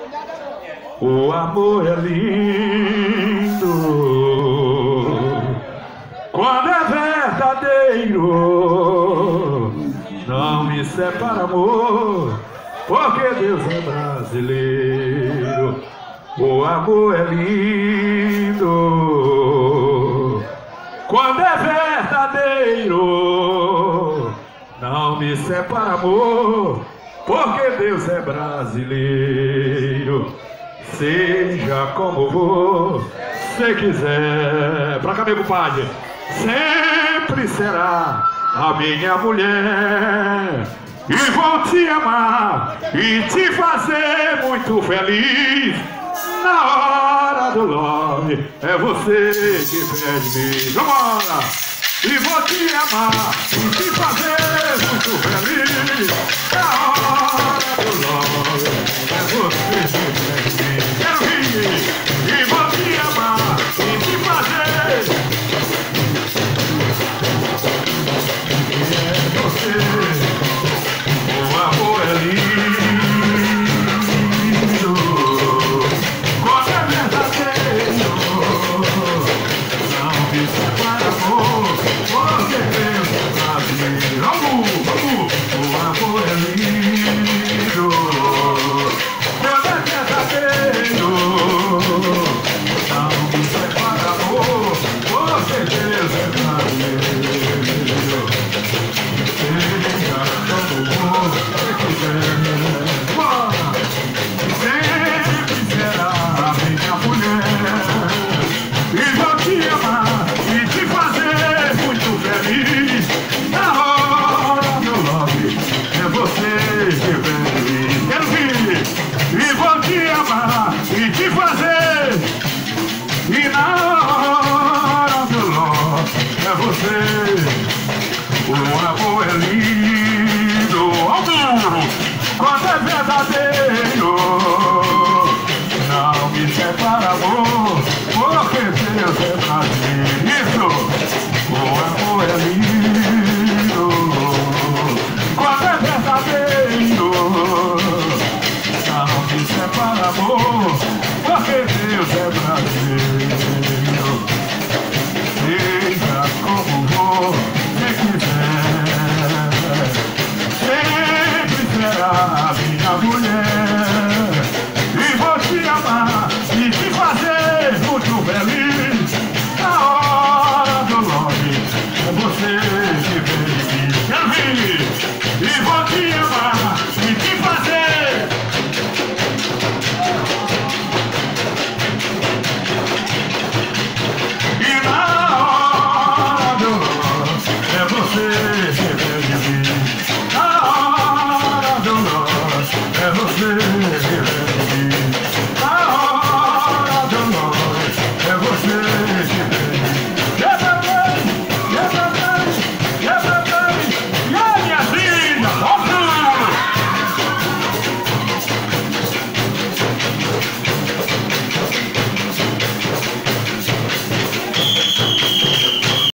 O amor é lindo quando é verdadeiro. Não me separa, amor, porque Deus é brasileiro. O amor é lindo quando é verdadeiro. Não me separa, amor, porque Deus é brasileiro. Seja como você quiser. Pra cá, meu compadre. Sempre será a minha mulher. E vou te amar e te fazer muito feliz. Na hora do love é você que pede. Vambora! E vou te amar e te fazer muito feliz. Na hora do love é você que pede. Quero rir e vou te amar e te fazer. E é você. O amor é lindo quando é verdadeiro. Não me separa, amor, porque Deus é brasileiro. O amor é lindo quando é verdadeiro. Não me separa, amor, porque Deus é brasileiro. Seja como você quiser, sempre será a minha mulher. E vou te amar e te fazer muito feliz. Na hora do love é você que vem. Quero vir e vou te amar e te fazer. E na hora do love é você. O amor é lindo, amor, quando é verdadeiro. Não me separa, amor, porque Deus é brasileiro.